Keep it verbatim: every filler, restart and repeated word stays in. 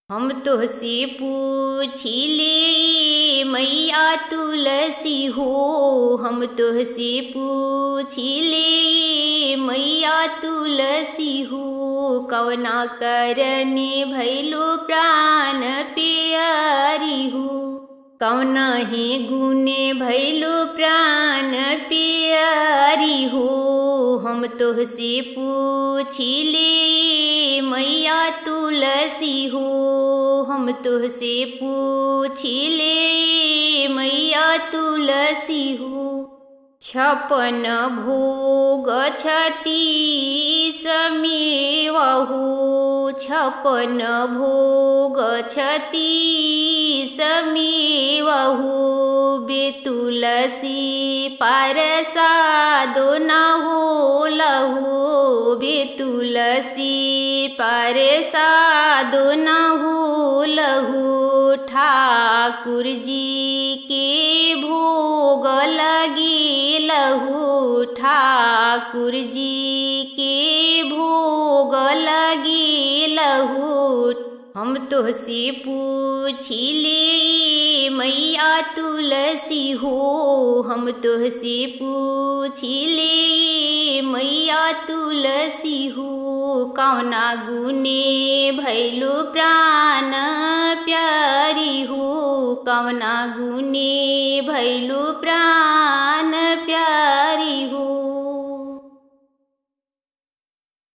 हम तोहसे पूछिले मैया तुलसी हो, हम तोहसे पूछिले मैया तुलसी हो। कवना करने भैलो प्राण प्यारी हो, कवना ही गुने भैलो प्राण प्यारी हो। हम तोहसे पूछिले मैया तुलसी हो, हम तोहसे पूछिले मैया तुलसी हो। छपन भोग छत्तीस मेवहु, छपन भोग छत्तीस मेवहु। बेतुलसी प्रसादो न होलहु, बेतुलसी प्रसादो न होलहु। ठाकुर जी के भोग लगेलहु, ठाकुर जी के भोग लगेलहु। हम तोहसे पूछिले मैया तुलसी हो, हम तोहसे पूछिले मैया तुलसी हो। कवना गुने भैलो प्राण प्यारी हो, कवना गुने भैलो प्राण